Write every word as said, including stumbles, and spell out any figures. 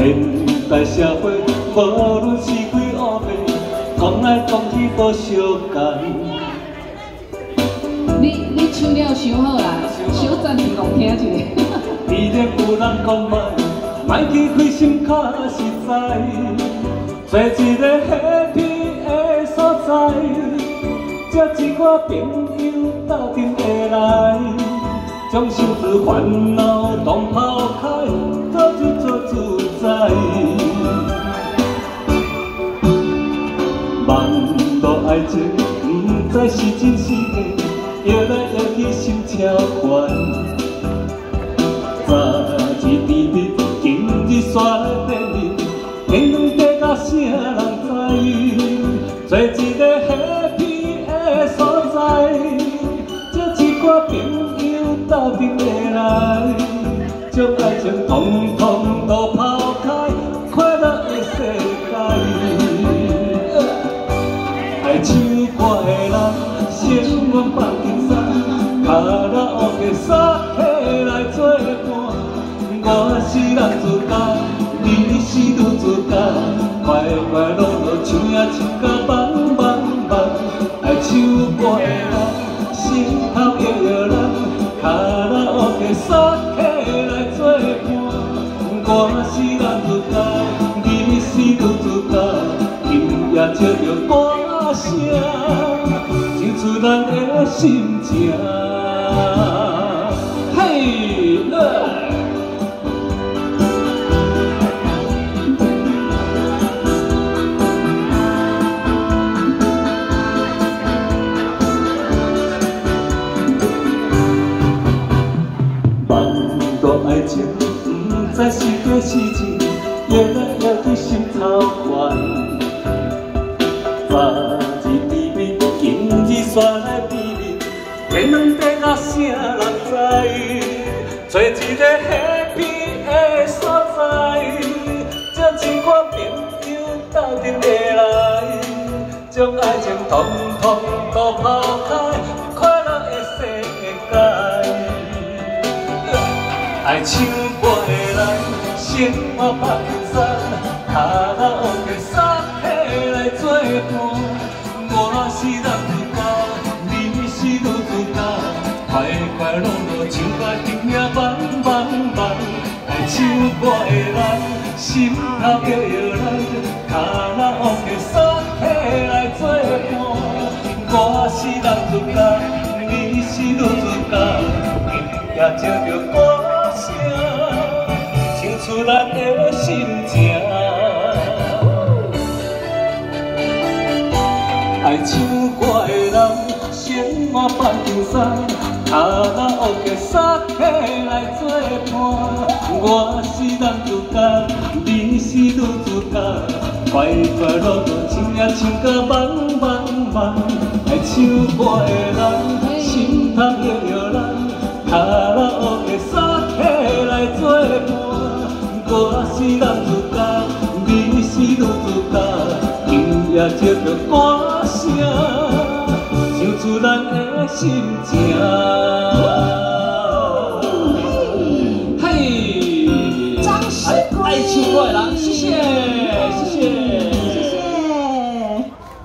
现代社会，无论是非黑白，讲来讲去都相共。 你你唱了伤好啦，小暂停讲听一下。 既然有人讲歹，莫去开心较实在，找一个 happy 的所在，才一个朋友斗阵会来，将心事烦恼拢抛开，做就做自在。网络爱情，不知是真是假，摇来摇去心超悬。 早日甜蜜，今日煞来变面，天两地甲啥人知？做一个 happy 的所在，这一挂朋友斗阵会来，将爱情统统都抛开，快乐的世界。爱唱歌的人，心愿放轻松，卡拉 OK 三起来做伴。 我是男主角，你是女主角，快快乐乐唱呀唱甲棒棒棒。爱唱歌的人，心头摇摇人，卡拉 OK 三起来做伴。我是男主角，你是女主角，今夜唱着歌声，唱出咱的心情。嘿，呃。 爱情不知是假是真，摇来摇去心头悬。昨日甜蜜，今日煞来变面，天两地甲啥人知？做一个 happy 的所在，这一挂朋友斗阵会来，将爱情统统都抛开，快乐的世界。 爱唱歌的人，生活放轻松，卡拉 OK 三起来做伴。我是男主角，你是女主角，快快乐乐唱甲今夜棒棒棒。爱唱歌的人，心头摇摇人，卡拉 OK 三起来做伴。我是男主角，你是女主角，今夜唱着歌。 唱出咱的心情，爱唱歌的人，生活放轻松，卡拉 OK 三起来做伴。我是男主角，你是女主角，快快乐乐唱呀唱甲棒棒棒。爱唱歌的人，心头摇摇人，卡拉 OK 三起来做伴。 我是男主角，你是女主角，今夜唱着歌声，唱出咱的心情。